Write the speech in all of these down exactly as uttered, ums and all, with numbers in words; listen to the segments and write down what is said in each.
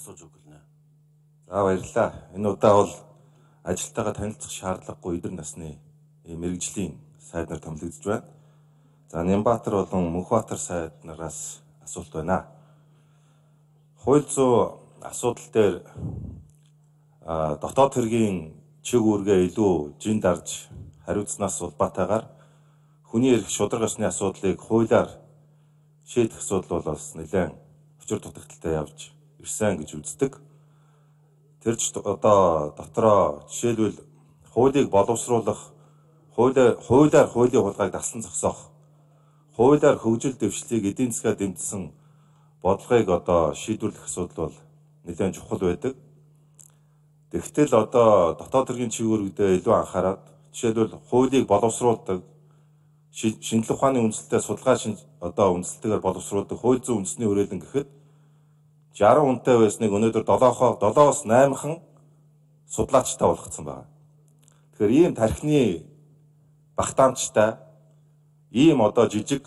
асууж өгнө. За баярлалаа. Энэ удаа бол ажилтайгаа танилцах шаардлагагүй эдгээр насны мэрэгжлийн сайд нар томилогдож байна. За Нямбаатар болон Мөнхбаатар сайд нараас асуулт байна. Хууль зүйн асуудал дээр дотоод хэргийн чиг үүргээ илүү жин дарж хариуцснаас улбаатайгаар хүний эрх шударга ёсны асуудлыг хуулиар шийдэх асуудал бол бас нэлээд учир дутагдaltaй явж ирсэн гэж үздэг. Тэр ч одоо дотроо жишээлбэл хуулийг боловсруулах, хуулиар хуулиар хуулийн хулгайг даслан зогсоох, хуулиар хөгжил дэвшлийг эдийн засгаа дэмжсэн бодлогыг одоо шийдвэрлэх асуудал бол нэлээд чухал байдаг. Тэгтэл одоо дотоод хэргийн чиглэлдээ илүү анхаарал, жишээлбэл хуулийг боловсруулдаг, шинжлэх ухааны үндэслэлтэй судалгаа одоо үндэслэлтэйгээр боловсруулдаг хууль зүйн үндэсний хүрээлэн гэхэд шаран хүнтэй байсныг өнөөдөр долоос наймхан судлаачтай болгоцсон байна. Тэгэхээр ийм тархины багтаамжтай ийм одоо жижиг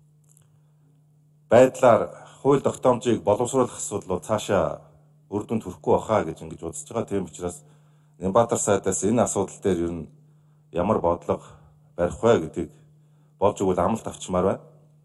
байдлаар хууль тогтоомжийг боловсруулах асуудал цаашаа үр дүнд хүрэхгүй баха гэж ингэж үзэж байгаа. Тийм учраас Нямбаатар сайдаас энэ асуудал дээр ер нь ямар бодлого барих вэ гэдгийг болж өгвөл амлалт авчмаар байна.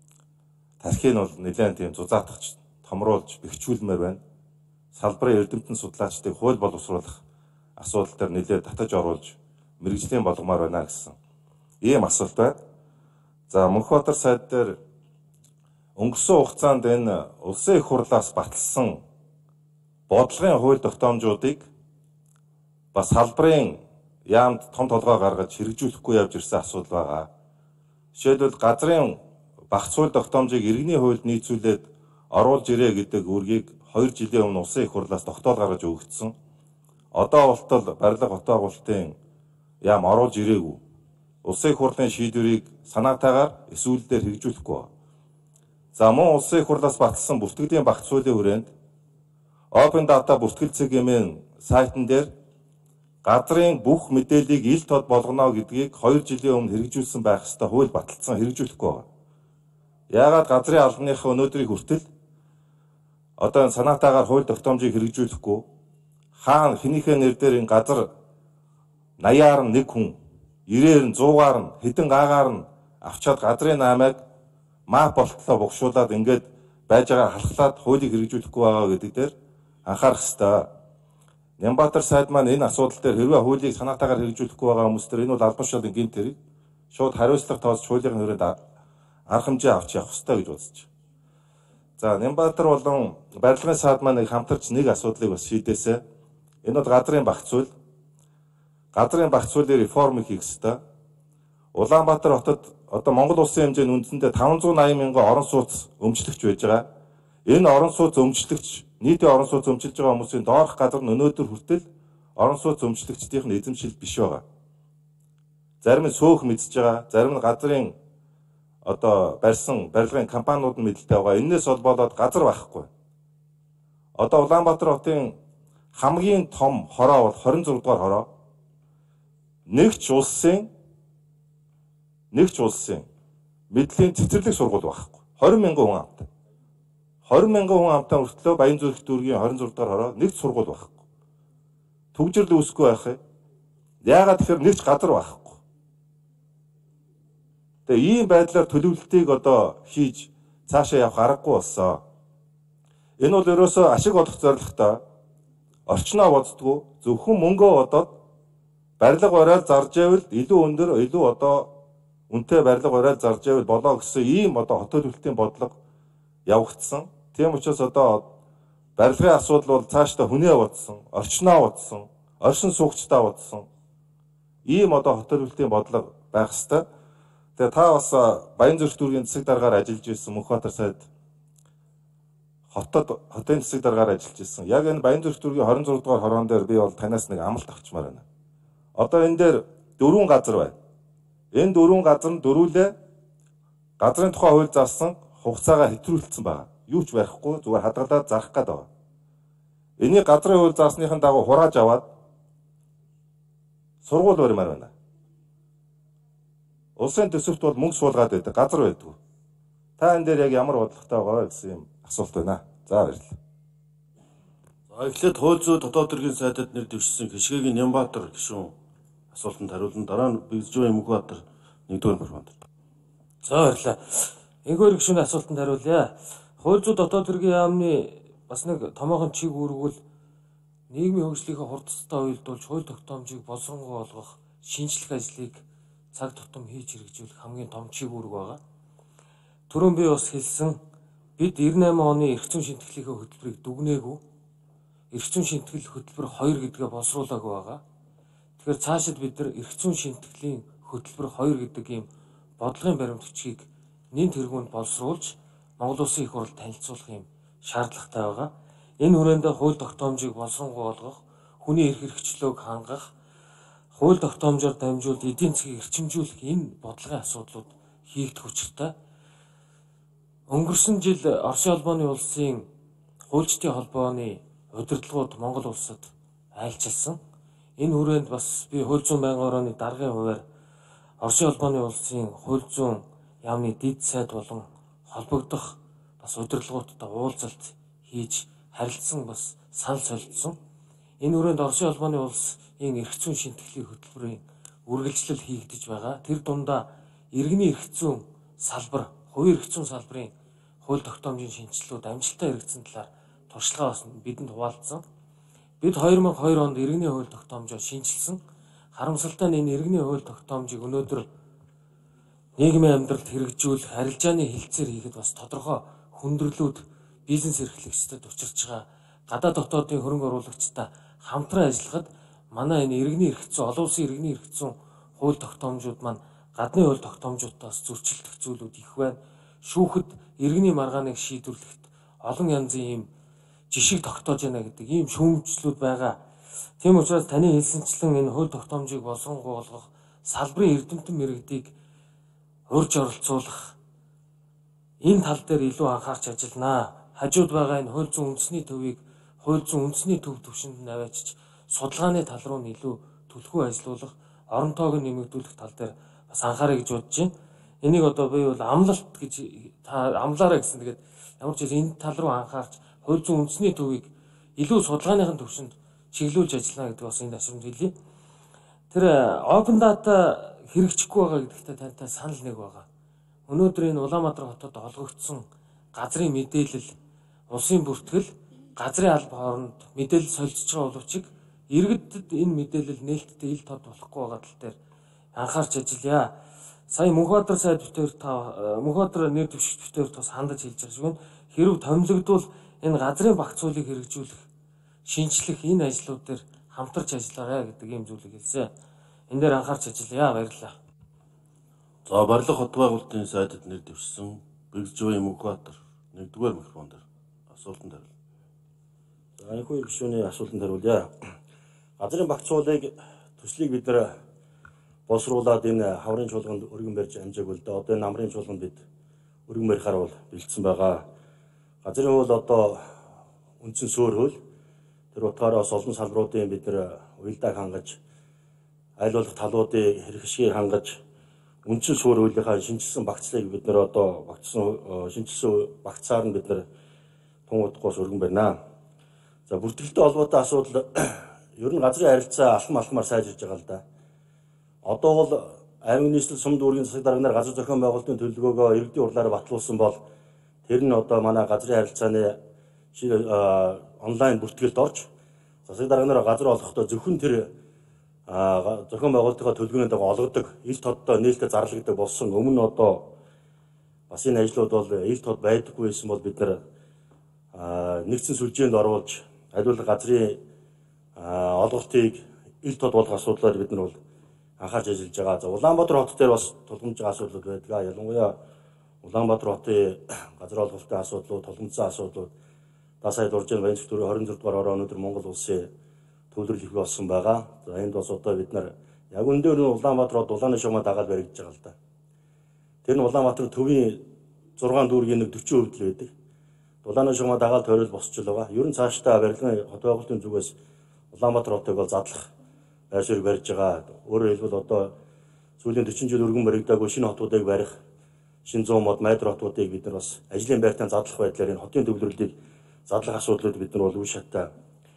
Тархийг бол нэлээд тийм зузаатгч томруулж бэхжүүлмээр байна. Салбарын эрдэмтэн судлаачдыг хууль боловсруулах асуудал дээр нэлээд татаж оруулж мэрэгжлийн болгомоор байна гэсэн ийм асуулт байна. За Мөнхбаатар сайд дээр өнгөрсөн хугацаанд энэ улсын их хурлаас баталсан бодлогын хууль тогтоомжуудыг бас салбарын яамд том толгой гаргаж хэрэгжүүлэхгүй явж ирсэн асуудал байгаа. Жишээлбэл газрын багц хууль тогтоомжийг иргэний хуульд нийцүүлээд оруулж ирээ гэдэг үргийг хоёр жилийн өмнө улсын их хурлаас тогтоол гаргаж өгөгдсөн. Одоо болтол барилга хотоо агуулгын яам оруулж ирээгүй. Улсын их хурлын шийдвэрийг санаатаагаар эсвэлдээр хэрэгжүүлэхгүй байна. За мөн улсын их хурлаас баталсан бүртгэлийн багц хуулийн хүрээнд Open Data бүртгэл цэг хэмээн сайтн дээр газрын бүх мэдээллийг ил тод болгоно гэдгийг хоёр жилийн өмнө хэрэгжүүлсэн байх ёстой хууль баталсан хэрэгжүүлэхгүй байна. Яагаад газрын албаныхаа өнөөдрийг хүртэл одоо санаатаагаар хууль тогтоомжийг хэрэгжүүлэхгүй хаана хэнийхээ нэр дээр энэ газар наяар нь нэг хүн, ирээр нь зуугаар нь, хэдэн аагаар нь авчаад газрын наамайг мап болтлоо богшуулаад ингээд байж байгаа халахлаад хуулийг хэрэгжүүлэхгүй байгаа гэдэг дээр анхаарах ёстой. Нямбаатар сайд маань энэ асуудал дээр хэрвээ хуулийг санаатаагаар хэрэгжүүлэхгүй байгаа хүмүүс төр энэ бол албан тушаалын гэмт хэрэг шууд хариуцлага тоосч хуулийн хүрээнд арга хэмжээ авч явах ёстой гэж үзэж. За Нямбаатар болон барилгын сайд маань хамтарч нэг асуудлыг бас шийдээсэ. Энэ бол газрын багц хууль. Газрын багц хуулийн реформ хийх ёстой. Улаанбаатар хотод одоо Монгол улсын хэмжээнд үндсэндээ таван зуун найман мянган орон сууц өмчлөгч байж байгаа. Энэ орон сууц өмчлөгч нийтийн орон сууц өмчилж байгаа хүмүүсийн доорх газар нь өнөөдөр хүртэл орон сууц өмчлөгчдийн эзэмшил биш байгаа. Зарим нь сөөх мэдж байгаа, зарим нь газрын одоо барьсан барилгын компаниуд нь мэдлэлтэй байгаа. Энээс холбоолоод газар байхгүй. Одоо Улаанбаатар хотын хамгийн том хороо бол хорин зураг дугаар хороо. Нэгч улсын нэгч улсын мэдлийн цэцэрлэг сургууль байхгүй. двадцать мянган хүн амтай. двадцать мянган хүн амтай өртлөө Баянзүрх дүүргийн двадцать зураг дугаар хороо нэгч сургууль байхгүй. Төгжрөл үүсэхгүй байх юм. Яагаад тэгэхээр нэгч газар байхгүй. Тэгээ ийм байдлаар төлөвлөлтийг одоо хийж цаашаа явах аргагүй болсон. Энэ бол ерөөсөө ашиг олох зорилготой орчноо боддгоо зөвхөн мөнгөө бодоод барилга бариад зарж байвал илүү өндөр, илүү одоо үнэтэй барилга бариад зарж байвал болоо гэсэн ийм одоо хот төлөвлөлтийн бодлого явагдсан. Тийм учраас одоо барилгын асуудал бол цаашдаа хүнээ бодсон, орчноо бодсон, оршин суугчдаа бодсон. Ийм одоо хот төлөвлөлтийн бодлого байх ёстой. Тэгээ та бас Баянзүрх дүүргийн засаг даргаар ажиллаж ирсэн Мөнхбаатар сайд хотод хотын засаг даргаар ажиллаж ирсэн. Яг энэ Баянзүрх дүүргийн двадцать зураг дугаар хороон дээр би бол танаас нэг амлалт авчмаар байна. Одоо энэ дээр дөрвөн газар байна. Энэ дөрвөн газар нь дөрвөлээ газрын тухай хууль заасан хугацаагаа хэтрүүлсэн байна. Юу ч барихгүй зүгээр хадгалаад зарах гээд байгаа. Энийг газрын хууль заасныхын дагуу хурааж аваад сургууль баримаар байна. Улсын төсөвт бол мөнгө суулгаад байдаг, газар байдаг. Та энэ дээр яг ямар бодлоготой байгаа вэ гэсэн юм асуулт байна. За баярлалаа. Эхлээд хууль зүйн дотоод хэргийн сайдад нэр дэвшсэн Хишгээгийн Нямбаатар гишүүн асуултанд хариулна. Дараа нь Бэгзжүүн Мөнхбаатар нэгдүгээр мөрөнд. За баярлалаа. Энэгээр гишүүний асуултанд хариулъя. Хууль зүйн дотоод хэргийн яамны бас нэг томоохон чиг үүргүүл нийгмийн хөгжлийнхээ хурдцтай уялдуулж хууль тогтоомжийг боловсронгуй болгох шинжлэх ажлыг цаг тутам хийж хэрэгжүүлэх хамгийн том чиг үүрэг байгаа. Түрүүн би бас хэлсэн бид девяносто восемь оны эрх зүйн шинтгэлийнхээ хөтөлбөрийг дүгнээгүй. Эрх зүйн шинтгэл хөтөлбөр хоёр гэдгээ боловсруулаагүй байгаа. Тэгэхээр цаашид бид нар эрх зүйн шинтгэлийн хөтөлбөр хоёр гэдэг ийм бодлогын баримт бичгийг нэн тэргуунд боловсруулж Монгол Улсын их хурлд танилцуулах юм шаардлагатай байгаа. Энэ хүрээнд хууль тогтоомжийг боловсронгуй болгох, хүний эрх хэрэгчлөөг хангах, хууль тогтоомжоор дамжуулж эдийн засгийг эрчимжүүлэх энэ бодлогын асуудлууд хийгдэх учиртай. Өнгөрсөн жил Оросын улбооны улсын хуульчдын холбооны удирдлагууд Монгол улсад айлчилсан. Энэ хүрээнд бас би хууль зүйн байнгын орооны даргын хувьар Оросын улбооны улсын хууль зүйн яамны дэд сайд болон холбогдох бас удирдлагуудтай уулзалт хийж харилцсан бас санал солилцсон. Энэ хүрээнд Оросын улбооны улсын эрх зүйн шинтгэлийн хөтөлбөрийн үргэлжлэл хийгдэж байгаа. Тэр дундаа иргэний эрх зүйн салбар, хувийн эрх зүйн салбарын хууль тогтоомжийн шинжилгүүд амжилттай хэрэгжсэн талаар туршлагаа бас бидэнд хуваалцсан. Бид две тысячи two онд иргэний хууль тогтоомжоо шинжилсэн. Харамсалтай нь энэ иргэний хууль тогтоомжийг өнөөдөр нийгмийн амьдралд хэрэгжүүлэх, арилжааны хилцээр хийхэд бас тодорхой хүндрэлүүд бизнес эрхлэгчдэд учирч байгаа. Гадаад дотоодын хөрөнгө оруулагчтай хамтран ажиллахад манай энэ иргэний эрх зүйн, олон улсын иргэний эрх зүйн хууль тогтоомжууд маань гадны хууль тогтоомжуудаас зөрчилдөх зүйлүүд их байна. Шүүхэд иргэний маргааныг шийдвэрлэхэд олон янзын ийм жишиг тогтоож байна гэдэг ийм шүүмжлүүд байгаа. Тийм учраас таны хэлсэнчлэн энэ хууль тогтоомжийг боловсронгуй болгох, салбарын эрдэмтэн мэрэгдийг урьж оролцуулах энэ тал дээр илүү анхаарч ажилланаа. Хажууд байгаа энэ хууль зүйн үндэсний төвийг хууль зүйн үндэсний төв түвшинд наваачиж судалгааны тал руу нь илүү түлхүү ажилуулах, оронтойг нь нэмэгдүүлэх тал дээр бас анхаарай гэж бодож байна. Энийг одоо би бол амлалт гэж та амлаарай гэсэн. Тэгээд ямар ч зүйл энэ тал руу анхаарч хууль зүйн үндэсний төвийг илүү судалгааныхын төвшөнд чиглүүлж ажиллана гэдэг бас энэ ашигт хэлье. Тэр open data хэрэгжихгүй байгаа гэдэгтээ тантай санал нэг байгаа. Өнөөдөр энэ Улаанбаатар хотод олгогдсон газрын мэдээлэл, улсын бүртгэл, газрын алба хооронд мэдээлэл солилцож байгаа боловч иргэдэд энэ мэдээлэл нээлттэй ил тод болохгүй байгаа тал дээр анхаарч ажиллая. Сая Мөнхбаатар сайд бүтээр та Мөнхбаатар нэр дэвшигч бүтээр бас хандаж хэлж байгаа шиг байна. Хэрв томилогдвол энэ газрын багц хуулийг хэрэгжүүлэх, шинжлэх энэ ажлууд дээр хамтарч ажиллаарай гэдэг ийм зүйлийг хэлсэн. Энэ дээр анхаарч ажиллая. Баярлалаа. За барилга хот байгуулалтын сайдад нэр дэвшсэн Бэгзжүүн Мөнхбаатар нэгдүгээр микрофон дээр асуултанд хариулна. За энэ хоёр гишүүний асуултанд хариулъя. Газрын багц хуулийг төслийг бид нар боловсруулад энэ хаврын чуулганд өргөн барьж амжаагүй л да. Одоо энэ намрын чуулганд бид өргөн барихаар бол бэлдсэн байгаа. Газрын хууль одоо үндсэн суурь хууль. Тэр утгаараас олон салбаруудын бид нар уялдааг хангаж, аль болох талуудын хэрэгшгийг хангаж, үндсэн суурь хуулийнхаа шинжилсэн багцлыг бид нар одоо багцсан шинжилсэн багцаар нь бид нар тун удахгүй өргөн барина. За бүртгэлтэй холбоотой асуудал ер нь газрын харилцаа алхам алхмаар сайжирж байгаа л да. Одоо бол аймаг нийслэл сум дүүргийн засаг дарганаар газар зохион байгуулалтын төлөвлөгөөгөө иргэдийн урлаараа батлуулсан бол тэр нь одоо манай газрын харилцааны онлайн бүртгэлд орж засаг дарганаар газар олохдоо зөвхөн тэр зохион байгуулалтын төлөвлөгөөнд олгодог, ил тоддоо нээлттэй зарлагддаг болсон. Өмнө одоо бас энэ ажлууд бол ил тод байдаггүй байсан бол бид нар нэгдсэн сүлжээнд оруулж аливаа газрын олголтыг ил тод болох асуудлаар бид нар бол анхаарч ажиллаж байгаа. За Улаанбаатар хот дээр бас тулгамж байгаа асуудлууд байдаг. Ялангуяа Улаанбаатар хотын газар олголтын асуудлууд, тулгамдсан асуудлууд дасай дурж байгаа баян зөвтгөрийн двадцать two дугаар ороо өнөөдөр Монгол улсын төвлөрөл их болсон байгаа. За энд бас одоо бид нар яг өндөр нь Улаанбаатар хот улааны шугамаа дагаад баригдаж байгаа л да. Тэр нь Улаанбаатар төвийн зургаан дүүргийн нэг forty percent л байдаг. Улааны шугамаа дагаад тойрол босч л байгаа. Ер нь цаашдаа барилгын хот байгуулалтын зүгээс Улаанбаатар хотыг бол задлах байр суурь барьж байгаа. Өөрөөр хэлбэл одоо сүүлийн forty жил өргөн баригдаагүй шинэ хотуудыг барих, шинэ one hundred мод майдар хотуудыг бид нар бас ажлын байртаа задлах байдлаар энэ хотын төвлөрлөлийг задлах асуудлууд бид нар бол үе шаттай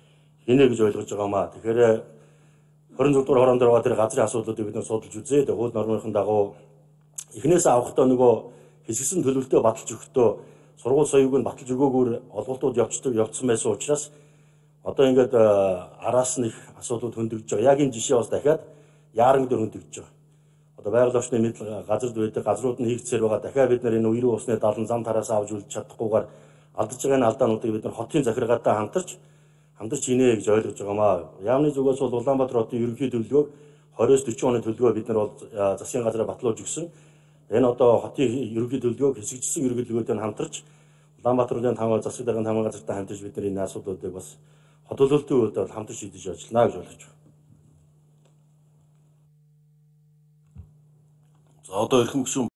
хийнэ гэж ойлгож байгаамаа. Тэгэхээр хорин зург дугаар хорон дөрөв тэр газрын асуудлуудыг бид нар судалж үзээ. Тэгээ хууль нормын дагуу эхнээс авахдаа нөгөө хэсэгсэн төлөвлөлтөө баталж өгөхдөө сургууль соёуг нь баталж өгөөгөөр олголтууд явцдаг явцсан байсан учраас одоо ингээд араас нь их асуудлууд хөндөгдөж байгаа. Яг энэ жишээ бас дахиад яаран дээр хөндөгдөж байгаа. Одоо байгаль орчны мэдл газард байдаг газрууд нь хийгдсээр байгаа. Дахиад бид нар энэ үерийн усны далан зам тараас авч үлдэж чадахгүйгээр алдаж байгаа энэ алдаануудыг бид нар хотын захиргаатай хамтарч хамтарч хийнэ гэж ойлгож байгаамаа. Яамны зүгээс бол Улаанбаатар хотын ерөнхий төлөвлөгөө двадцать дөрвөн оны төлөвлөгөө бид нар бол засгийн газраа батлуулж өгсөн. Энэ одоо хотын ерөнхий төлөвлөгөөг хэсэгдсэн ерөнхий төлөвлөгөөтэй хамтарч Улаанбаатарын тамга засаг даргын тамга газартай хамтарч бид нар энэ асуудлуудыг бас хот төлөвлөлтийн үед бол хамтарч шийдэж ажиллана гэж ойлгож байна. За одоо эрхэм гишүүн